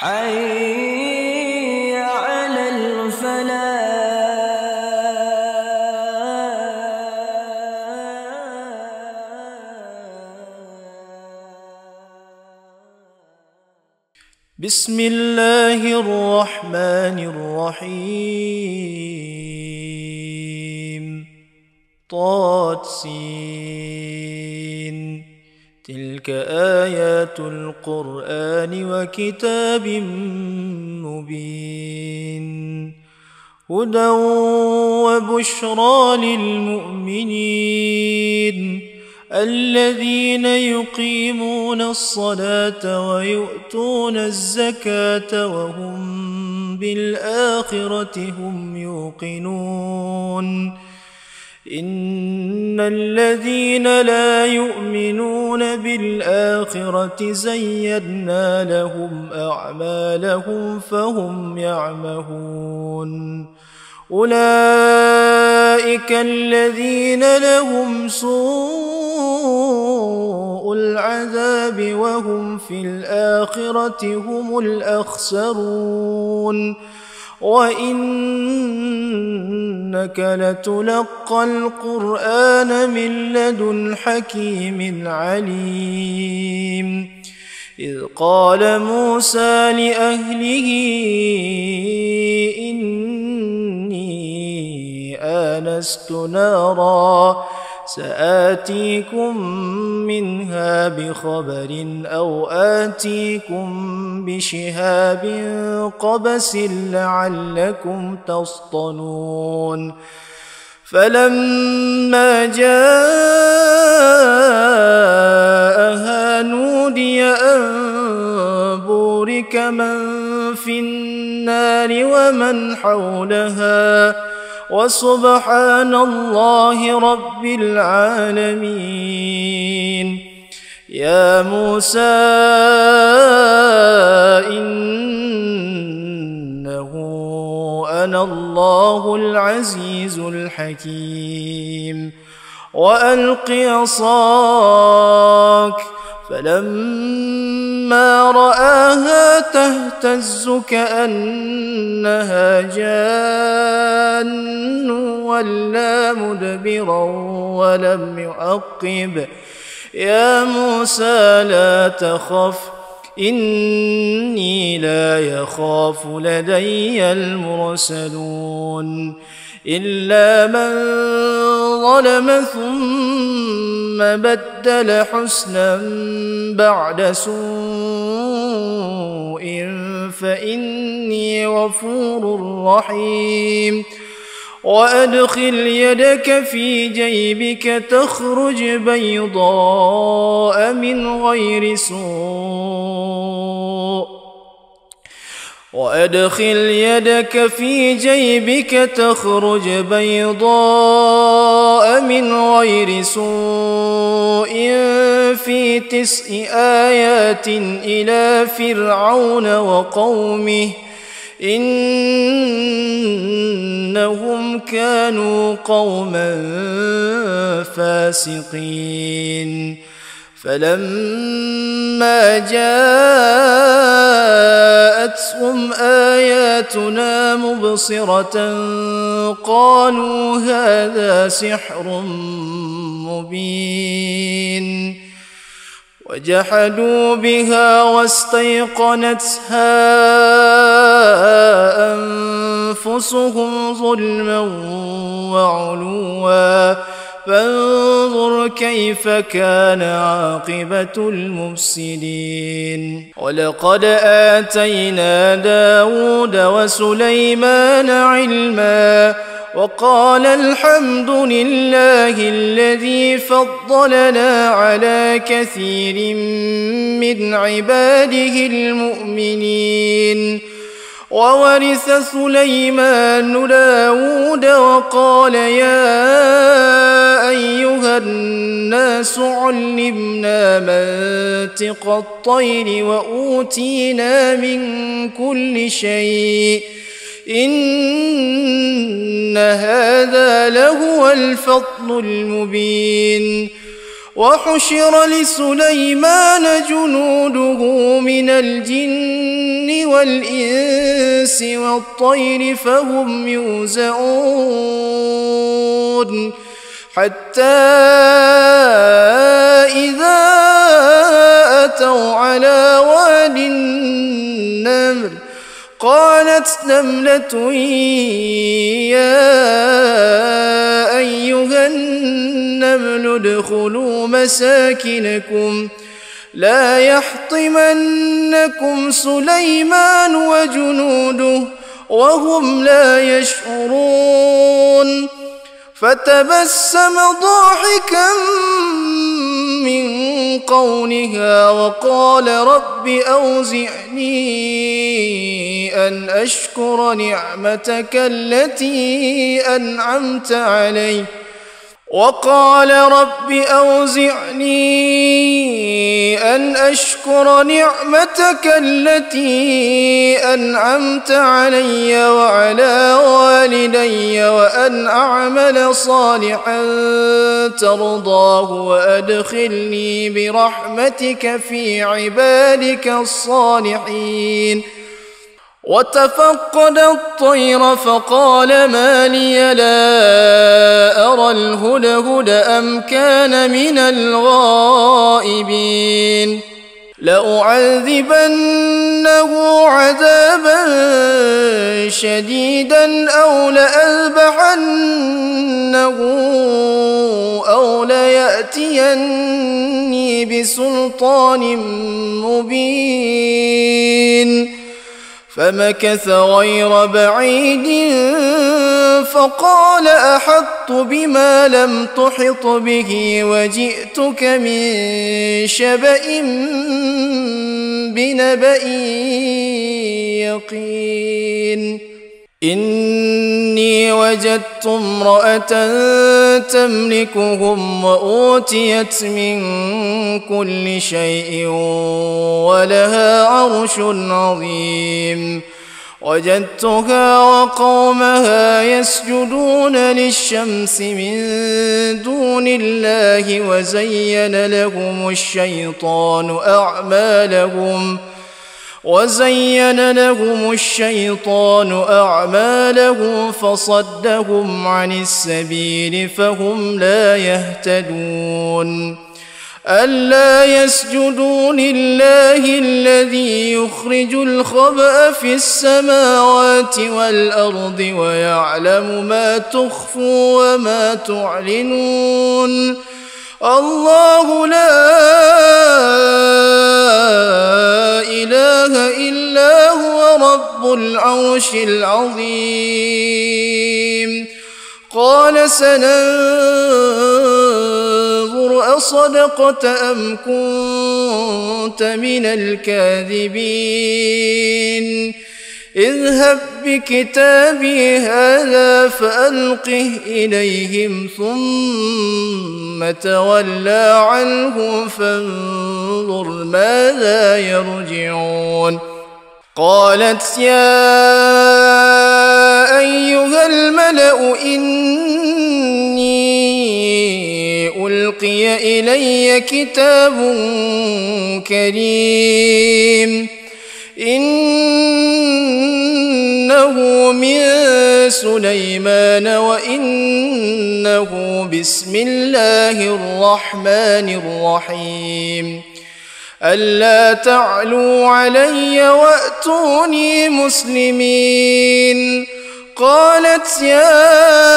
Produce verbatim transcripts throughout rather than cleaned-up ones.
حي على الفلاح. بسم الله الرحمن الرحيم. طاد سين. تلك آيات القرآن وكتاب مبين، هدى وبشرى للمؤمنين الذين يقيمون الصلاة ويؤتون الزكاة وهم بالآخرة هم يوقنون. إن الذين لا يؤمنون بالآخرة زينا لهم أعمالهم فهم يعمهون. أولئك الذين لهم سوء العذاب وهم في الآخرة هم الأخسرون. وإنك لتلقى القرآن من لدن حكيم عليم. إذ قال موسى لأهله إني آنست نارا سآتيكم منها بخبر أو آتيكم بشهاب قبس لعلكم تصطلون. فلما جاءها نودي أن بورك من في النار ومن حولها وسبحان الله رب العالمين. يا موسى إنه أنا الله العزيز الحكيم. وألق عصاك فلما رآها تهتز كأنها جان ولا مدبرا ولم يعقب. يا موسى لا تخف إني لا يخاف لدي المرسلون. إلا من ظلم ثم بدل حسنا بعد سوء فإني غفور رحيم. وأدخل يدك في جيبك تخرج بيضاء من غير سوء وأدخل يدك في جيبك تخرج بيضاء من غير سوء في تسع آيات إلى فرعون وقومه إنهم كانوا قوما فاسقين. فلما جاءتهم آياتنا مبصرة قالوا هذا سحر مبين. وجحدوا بها واستيقنتها أنفسهم ظلما وعلوا فانظر كيف كان عاقبة المفسدين. ولقد آتينا داود وسليمان علما وقال الحمد لله الذي فضلنا على كثير من عباده المؤمنين. وورث سليمان داود وقال يا أيها الناس علمنا منطق الطير وأوتينا من كل شيء إن هذا لهو الفضل المبين. وحشر لسليمان جنوده من الجن والإنس والطير فهم يوزعون حتى إذا أتوا على واد النمل قالت نملة يا أيها النمل ادخلوا مساكنكم لا يحطمنكم سليمان وجنوده وهم لا يشعرون فتبسم ضاحكا من قولها وقال رب أوزعني أن أشكر نعمتك التي أنعمت علي وقال رب أوزعني أن أشكر نعمتك التي أنعمت علي وعلى والدي وأن أعمل صالحا ترضاه وأدخلني برحمتك في عبادك الصالحين وتفقد الطير فقال ما لي لا أرى الهدهد أم كان من الغائبين لأعذبنه عذابا شديدا أو لأذبحنه أو ليأتيني بسلطان مبين فمكث غير بعيد فقال أحطت بما لم تحط به وجئتك من شبأ بنبأ يقين إني وجدت امرأة تملكهم وأوتيت من كل شيء ولها عرش عظيم وجدتها وقومها يسجدون للشمس من دون الله وزين لهم الشيطان أعمالهم وزين لهم الشيطان أعمالهم فصدهم عن السبيل فهم لا يهتدون ألا يسجدوا لله الذي يخرج الخبأ في السماوات والأرض ويعلم ما تخفوا وما تعلنون الله لا إله إلا هو رب العرش العظيم قال سننظر أصدقت أم كنت من الكاذبين اذهب بكتابي هذا فألقه إليهم ثم تولى عنهم فانظر ماذا يرجعون قالت يا أيها الملأ إني ألقي إلي كتاب كريم إنه من سليمان وإنه بسم الله الرحمن الرحيم ألا تعلوا علي وأتوني مسلمين قالت يا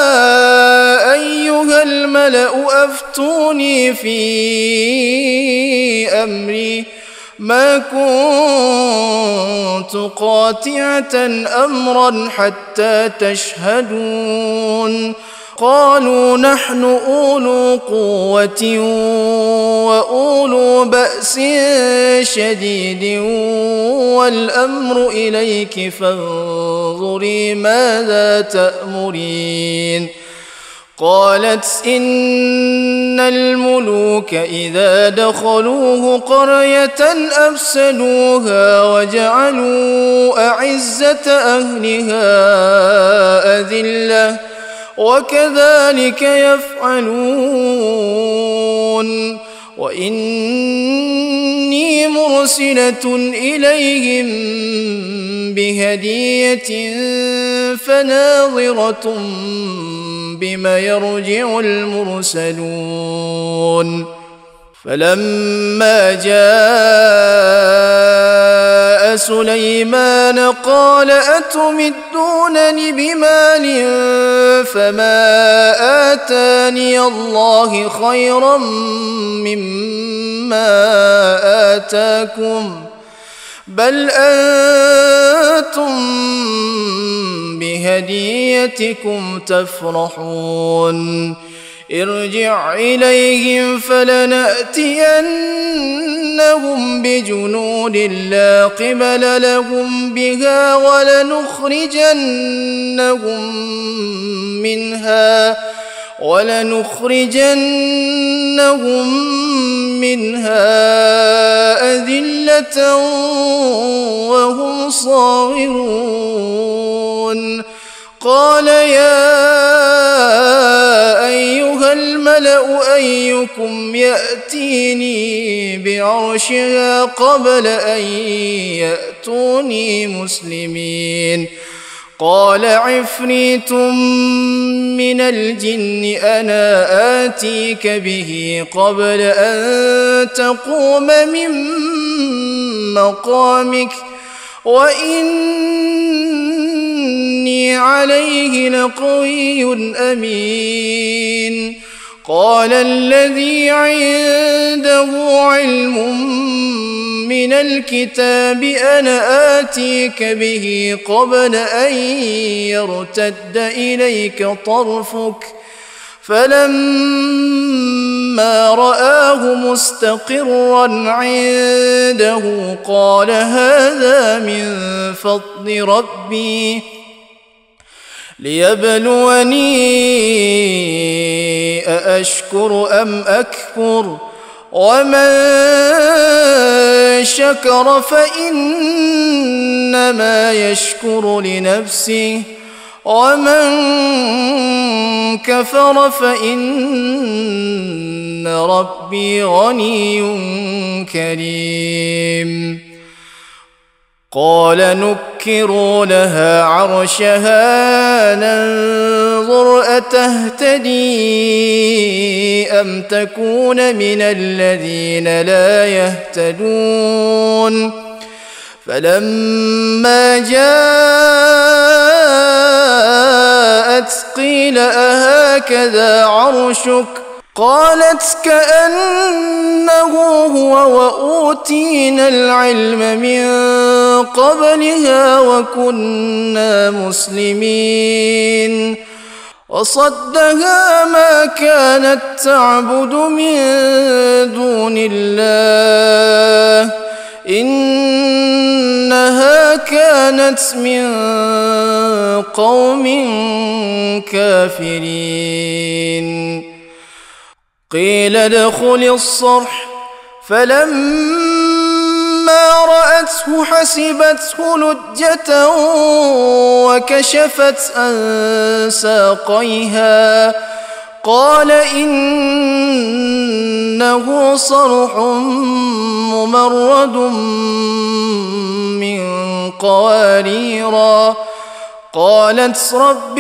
أيها الملأ أفتوني في أمري ما كنت قاطعة أمرا حتى تشهدون قالوا نحن أولو قوة وأولو بأس شديد والأمر إليك فانظري ماذا تأمرين قالت إن الملوك إذا دخلوه قرية أفسدوها وجعلوا أعزة أهلها أذلة وكذلك يفعلون وإني مرسلة إليهم بهدية فناظرة بما يرجع المرسلون فلما جاء سليمان قال أتمدونني بمال فما آتاني الله خيرا مما آتاكم بل أنتم بهديتكم تفرحون ارجع إليهم فلنأتينهم بجنود لا قبل لهم بها ولنخرجنهم منها ولنخرجنهم منها أذلة وهم صاغرون قال يا أيها الملأ أيكم يأتيني بعرشها قبل أن يأتوني مسلمين قال عفريت من الجن أنا آتيك به قبل أن تقوم من مقامك وإني عليه لقوي أمين قال الذي عنده علم من الكتاب أنا آتيك به قبل أن يرتد إليك طرفك فلما رآه مستقرا عنده قال هذا من فضل ربي ليبلوني أأشكر أم أكفر ومن شكر فإنما يشكر لنفسه ومن كفر فإن ربي غني كريم قال نكروا لها عرشها ننظر أتهتدي أم تكون من الذين لا يهتدون فلما جاءت قيل أهكذا عرشك قالت كأنه هو وأوتينا العلم من قبلها وكنا مسلمين وصدها ما كانت تعبد من دون الله إنها كانت من قوم كافرين قيل ادخل الصرح فلما رأته حسبته لجة وكشفت عن ساقيها قال إنه صرح ممرد من قوارير قالت رب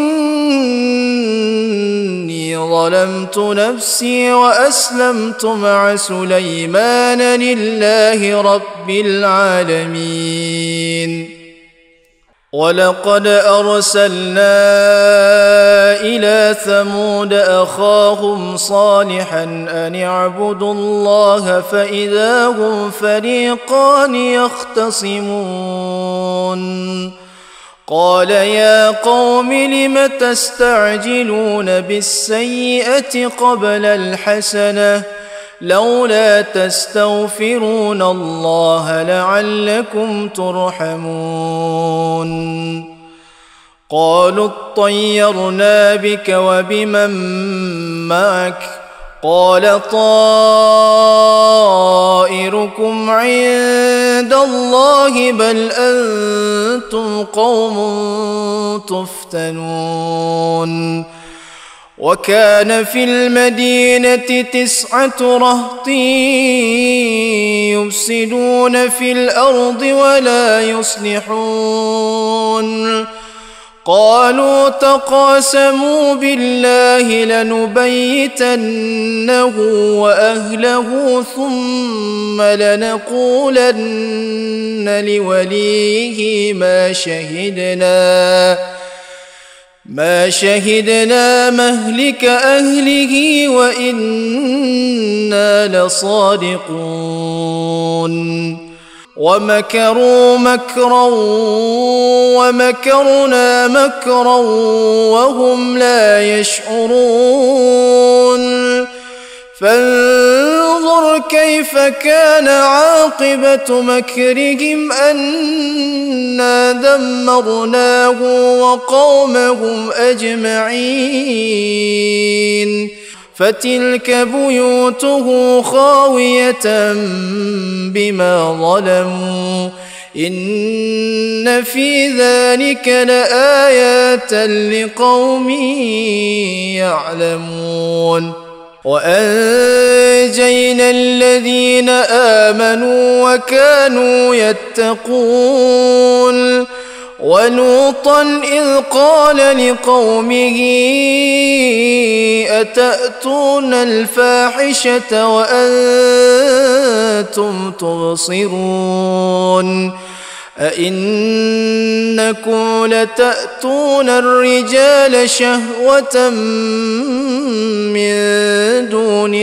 إني ظلمت نفسي وأسلمت مع سليمان لله رب العالمين ولقد أرسلنا إلى ثمود أخاهم صالحا أن اعبدوا الله فإذا هم فريقان يختصمون قال يا قوم لم تستعجلون بالسيئة قبل الحسنة لولا تستغفرون الله لعلكم ترحمون قالوا اطيرنا بك وبمن معك قال طائركم عند الله بل أنتم قوم تفتنون وكان في المدينة تسعة رهط يفسدون في الأرض ولا يصلحون قالوا تقاسموا بالله لنبيتنه وأهله ثم لنقولن لوليه ما شهدنا ما شهدنا مهلك أهله وإنا لصادقون ومكروا مكرا ومكرنا مكرا وهم لا يشعرون فانظر كيف كان عاقبة مكرهم أنا دمرناه وقومهم أجمعين فتلك بيوته خاوية بما ظلموا إن في ذلك لآيات لقوم يعلمون وأنجينا الذين آمنوا وكانوا يتقون ولوطا إذ قال لقومه أتأتون الفاحشة وأنتم تبصرون أئنكم لتأتون الرجال شهوة من دون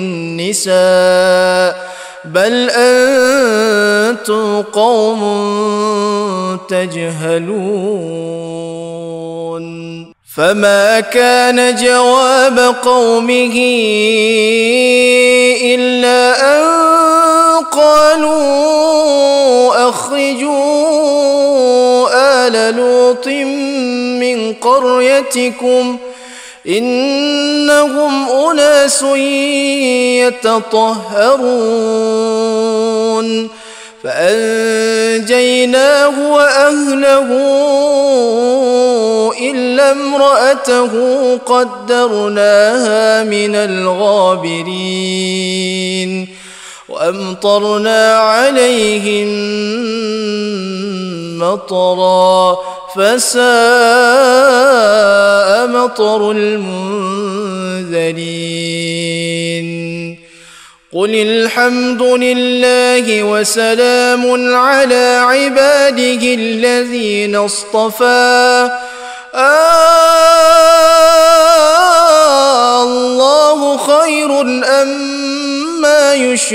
النساء بل أنتم قوم تجهلون فما كان جواب قومه إلا أن قالوا أخرجوا آل لوط من قريتكم إنهم أناس يتطهرون فأنجيناه وأهله إلا امرأته قدرناها من الغابرين وأمطرنا عليهم مطرا فساء مطر المنذرين قل الحمد لله وسلام على عباده الذين اصطفى آه الله خير أما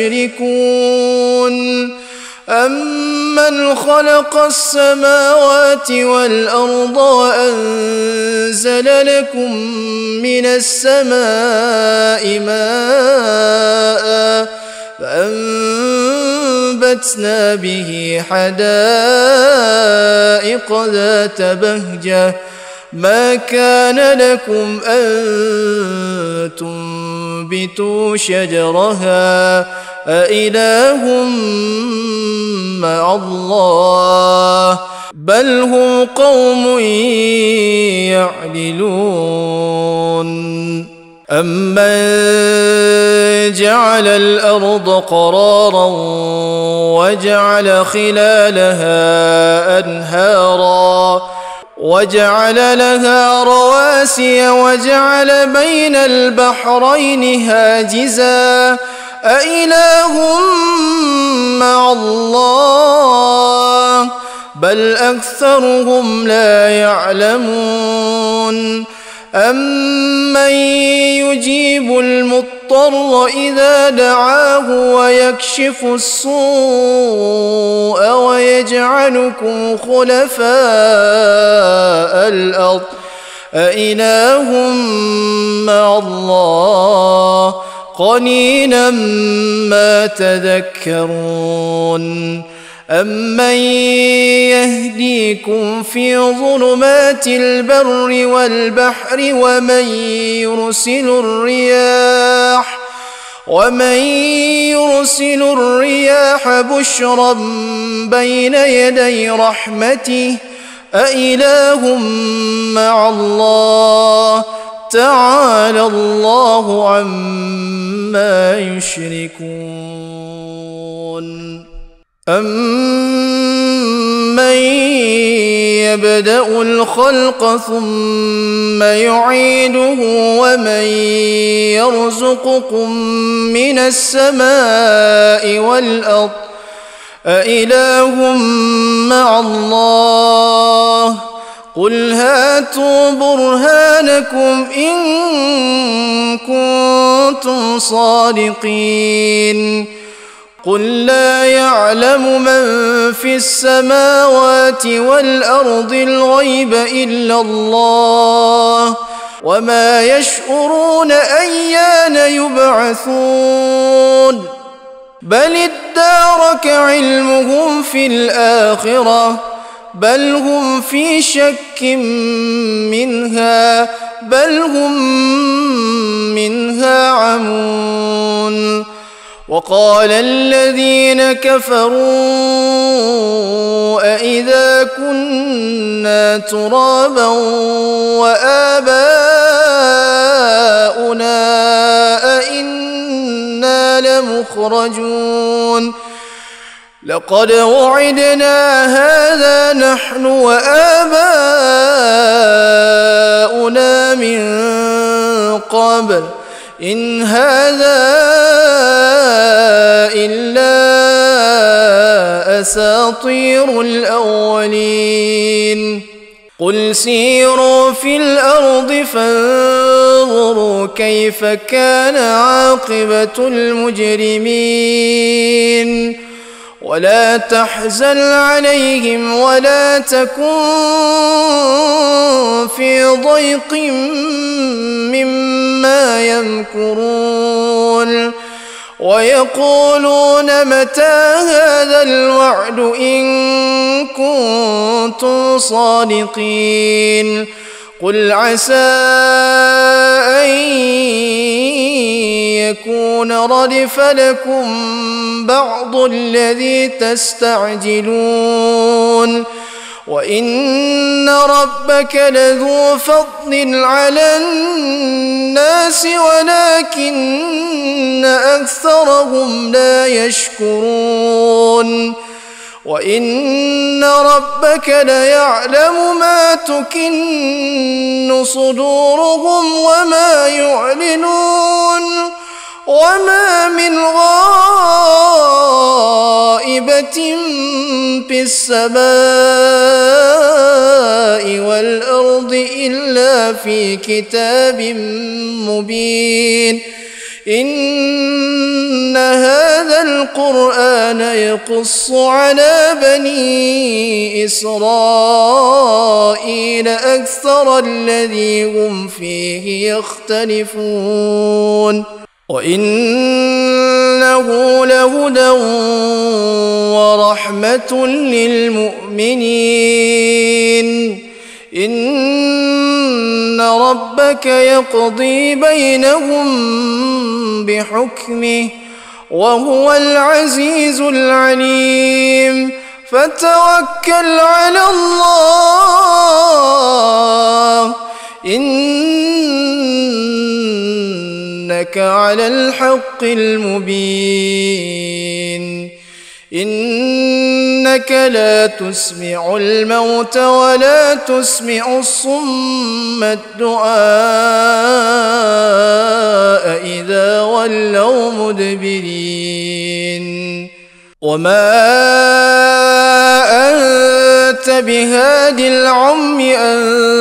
يشركون أمن خلق السماوات والأرض وأنزل لكم من السماء ماء فأنبتنا به حدائق ذات بهجة ما كان لكم أن تنبتوا شجرها أإله مع الله بل هم قوم يعدلون أمن جعل الأرض قرارا وجعل خلالها أنهارا وجعل لها رواسي وجعل بين البحرين هاجزا أإله مع الله بل أكثرهم لا يعلمون أمن يجيب المضطر إذا دعاه ويكشف السوء ويجعلكم خلفاء الأرض أإله مع الله قليلا ما تذكرون أمن يهديكم في ظلمات البر والبحر ومن يرسل الرياح ومن يرسل الرياح بشرا بين يدي رحمته أإله مع الله تعالى الله عما يشركون أمن يبدأ الخلق ثم يعيده ومن يرزقكم من السماء والأرض أإله مع الله قل هاتوا برهانكم إن كنتم صادقين قل لا يعلم من في السماوات والأرض الغيب إلا الله وما يشعرون أيان يبعثون بل ادارك علمهم في الآخرة بل هم في شك منها بل هم منها عمون وقال الذين كفروا أإذا كنا ترابا وآباؤنا أإنا لمخرجون لقد وعدنا هذا نحن وآباؤنا من قبل إن هذا إلا أساطير الأولين قل سيروا في الأرض فانظروا كيف كان عاقبة المجرمين ولا تحزن عليهم ولا تكن في ضيق مما يمكرون ويقولون متى هذا الوعد إن كنتم صادقين قل عسى أن يكون ردف لكم بعض الذي تستعجلون وإن ربك لذو فضل على الناس ولكن أكثرهم لا يشكرون وإن ربك ليعلم ما تكن صدورهم وما يعلنون وما من غائبة في السماء والأرض إلا في كتاب مبين إن هذا القرآن يقص على بني إسرائيل أكثر الذي هم فيه يختلفون وإنه لهدى ورحمة للمؤمنين إن ربك يقضي بينهم بحكمه وهو العزيز العليم فتوكل على الله إنك على الحق المبين إنك لا تسمع الموت ولا تسمع الصم الدعاء إذا ولوا مدبرين وما أنت بهاد العمي عن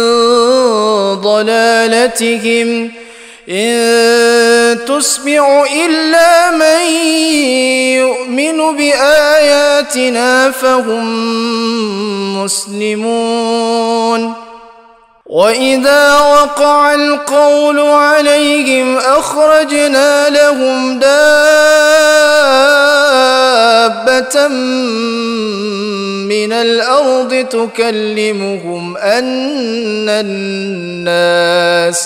ضلالتهم إن تسمع إلا من يؤمن بآياتنا فهم مسلمون وإذا وقع القول عليهم أخرجنا لهم دابة من الأرض تكلمهم أن الناس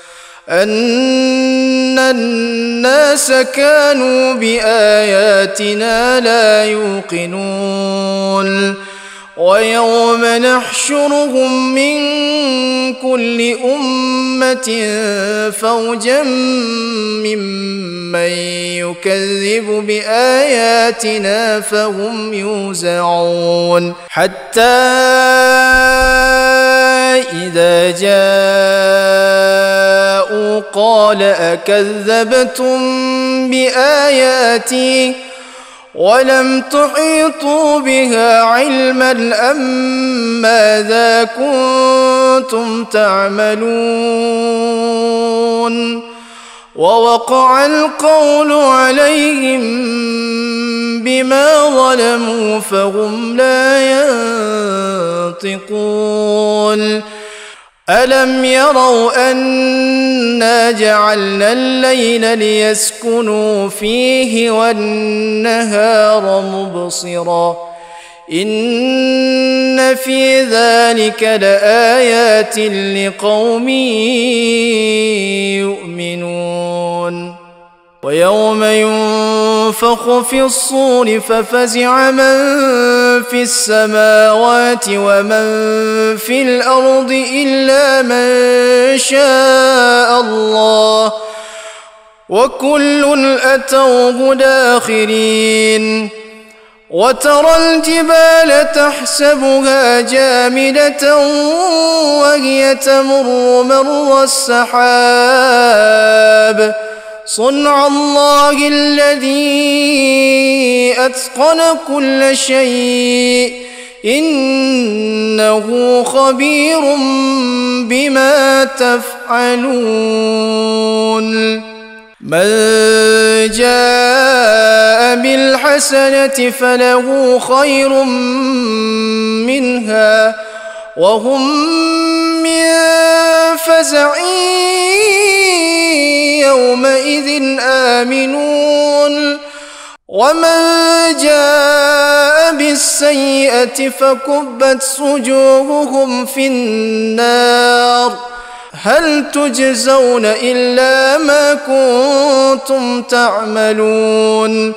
أن الناس كانوا بآياتنا لا يوقنون ويوم نحشرهم من كل أمة فوجا ممن يكذب بآياتنا فهم يوزعون حتى إذا جاءوا قال أكذبتم بآياتي ولم تحيطوا بها علما أم ماذا كنتم تعملون ووقع القول عليهم بما ظلموا فهم لا ينطقون ألم يروا أنا جعلنا الليل ليسكنوا فيه والنهار مبصرا إن في ذلك لآيات لقوم يؤمنون ويوم ينفخ في الصور ففزع من في السماوات ومن في الأرض إلا من شاء الله وكل أتوه داخرين وترى الجبال تحسبها جامدة وهي تمر مر السحاب صنع الله الذي أتقن كل شيء إنه خبير بما تفعلون من جاء بالحسنة فله خير منها وهم من فزع يومئذ آمنون ومن جاء بالسيئة فكبت وجوههم في النار هل تجزون إلا ما كنتم تعملون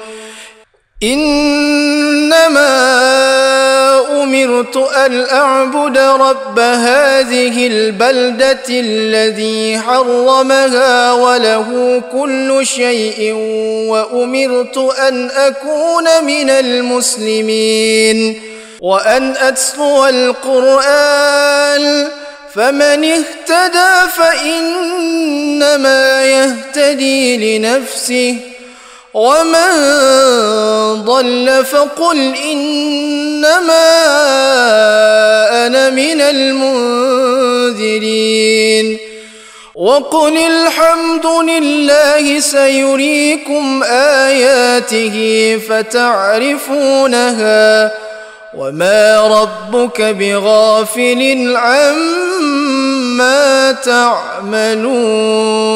إنما أمرت أن أعبد رب هذه البلدة الذي حرمها وله كل شيء وأمرت أن أكون من المسلمين وأن أتلو القرآن فمن اهتدى فإنما يهتدي لنفسه ومن ضل فقل إنما أنا من المنذرين وقل الحمد لله سيريكم آياته فتعرفونها وما ربك بغافل عما تعملون